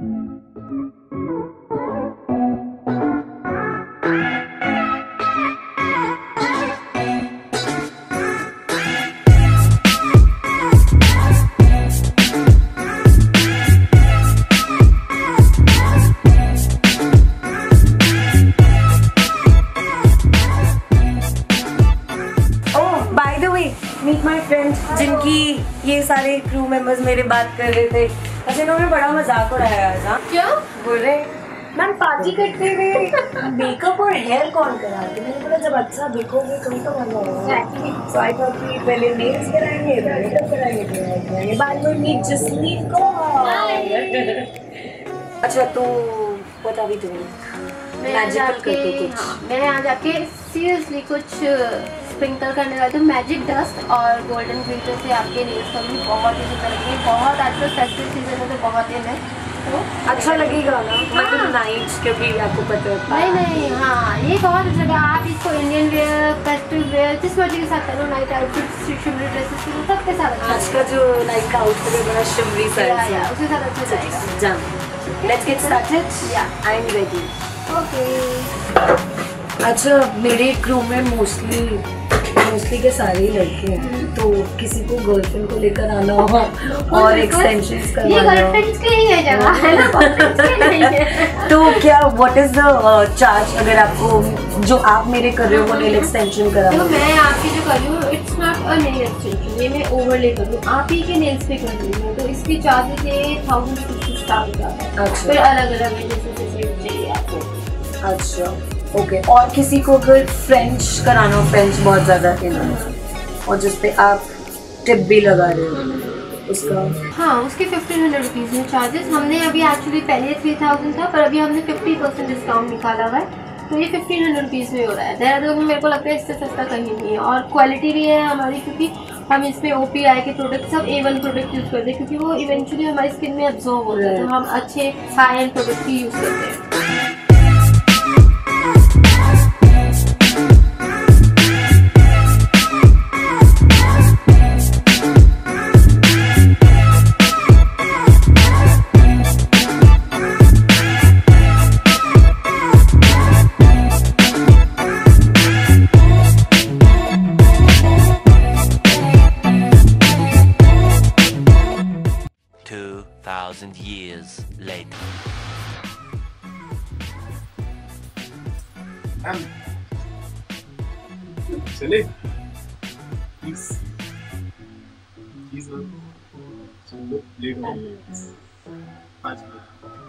Meet my friend, जिनकी ये सारे क्रू मेंबर्स मेरे बात कर रहे थे। अच्छा, इन्होंने बड़ा मजाक उड़ाया था। क्या बोल रहे मैम पार्टी करते हुए मेकअप और हेयर कौन कराते? मैंने बोला जब अच्छा दिखोगे तुम तो मजा आएगा। सो आई थॉट कि पहले नेल्स कराएंगे, मेकअप कराएंगे, बाद में मीट जसमीत को। अच्छा तो बता भी तुम्हें मैं यहाँ जाके सीरियसली कुछ स्प्रिंकल करने वाली हूँ। मैजिक डस्ट और गोल्डन ग्लिटर से आपके नेल्स करूँगी, बहुत ही सुंदर लगेंगे। बहुत आजकल फेस्टिव सीजन में तो बहुत इन है, तो अच्छा लगेगा ना। मतलब नाइट, क्योंकि आपको पता है। नहीं हाँ, ये बहुत अच्छा लगा। आप इसको इंडियन वेयर, फेस्टिव वेयर, जिस मर्जी के साथ करो, नाइट आउटफिट, शिमरी ड्रेसेस सबके साथ अच्छा। आज का जो नाइट का आउटफिट है बड़ा शिमरी सा है, उसके साथ अच्छा जाएगा। जाओ, let's get started. I am ready. Okay. अच्छा, मेरे क्रू में मोस्टली के सारे ही लड़के हैं, तो किसी को गर्लफ्रेंड को लेकर आना हो और एक्सटेंशंस करवाना हो, ये गर्लफ्रेंड्स के लिए है जगह, है ना, बॉयफ्रेंड्स के लिए नहीं है। तो क्या व्हाट इज द चार्ज अगर आपको जो आप मेरे कर रहे हो वो नेल एक्सटेंशन कराना? तो मैं आपकी जो कर रही हूँ, it's not a nail extension, ये मैं ओवरले कर रही हूँ, आप ही के नेल्स पे कर रही हूँ, तो इसकी चार्जेस ये 1000 से स्टार्ट होता है। अच्छा, फिर अलग-अलग है जैसे चाहिए आपको। अच्छा, ओके। और किसी को अगर फ्रेंच कराना हो, फ्रेंच बहुत ज़्यादा और जिस पे आप टिप भी लगा रहे हो उसका? हाँ, उसके 1500 रुपीज़ में चार्जेस। हमने अभी एक्चुअली पहले 3000 था, पर अभी हमने 50% डिस्काउंट निकाला हुआ है, तो ये 1500 रुपीज़ में हो रहा है। देहरादून में मेरे को लगता है इससे सस्ता कहीं नहीं है, और क्वालिटी भी है हमारी, क्योंकि हम इसमें OPI के प्रोडक्ट सब A1 प्रोडक्ट यूज़ करते हैं, क्योंकि वो इवेंचुअली हमारी स्किन में एब्जॉर्ब होता है, तो हम अच्छे हाई एंड प्रोडक्ट ही यूज़ करते हैं। Years later. चले प्लीज प्लीज लेट हो आज